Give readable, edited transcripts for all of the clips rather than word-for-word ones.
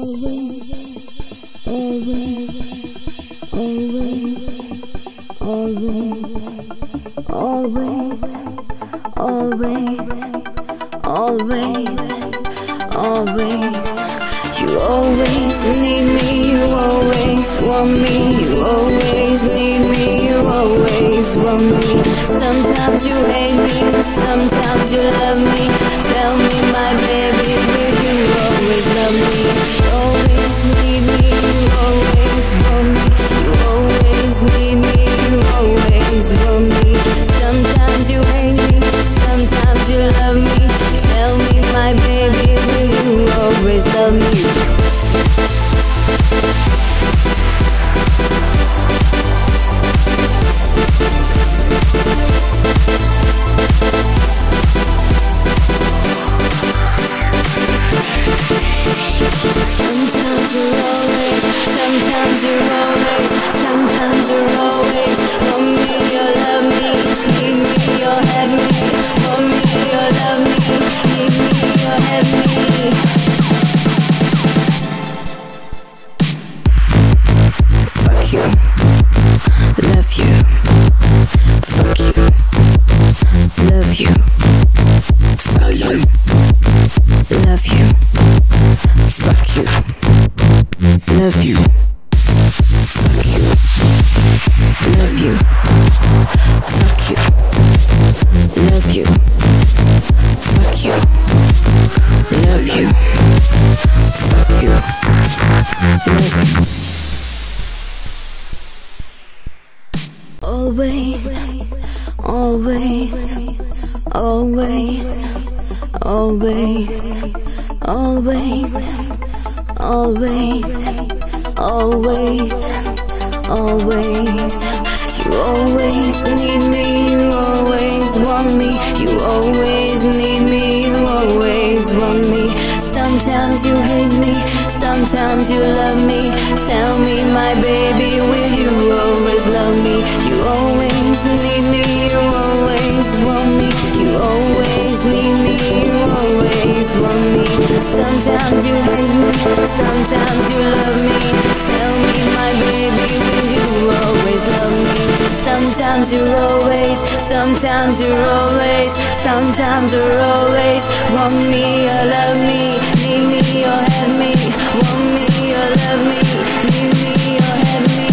You always need me, you always want me, you always need me, you always want me. Sometimes you hate me, sometimes you love me. Tell me, my baby, will you always love me? You always need me, you always want me, you always need me, you always want me. Sometimes you hate me, sometimes you love me. Tell me, my baby, will you always love me? Sometimes you're always, sometimes you're always. Want me or love me, need me or have me. Want me or love me, need me or have me. Fuck you, love you. Fuck you, love you. Fuck you, love you. Fuck you, love you. Fuck you, love you. Fuck you, love you. Fuck you, love you. Fuck you, love you. Always, always, always, always, always, always, always, always. You always need me, you always want me, you always need me, you always want me. Sometimes you hate me, sometimes you love me. Tell me, my baby, will you always love me? You always need me, you always want me, you always need me, you always want me. Sometimes you hate me, sometimes you love me. Tell me, my baby, will you always love me? Sometimes you're always, sometimes you're always, sometimes you're always. Want me or love me, need me or have me. Want me or love me, need me or have me.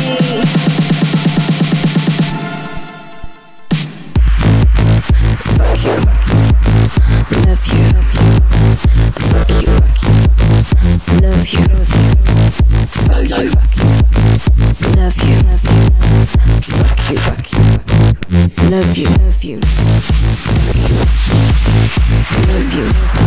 Fuck you, love you. Fuck you, love you. Fuck you, love you. Fuck you, love you. Fuck you, love you.